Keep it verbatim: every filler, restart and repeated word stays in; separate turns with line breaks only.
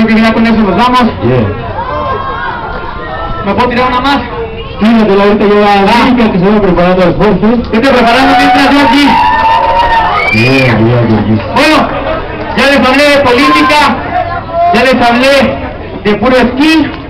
creo que ya con eso nos vamos.
Yeah.
¿Me puedo tirar una más?
Tíratela, ahorita lleva a que se va preparando los fuerzos.
¿Qué te preparando mientras yo aquí?
Bien, bien, bien.
Bueno, ya les hablé de política, ya les hablé de puro esquí.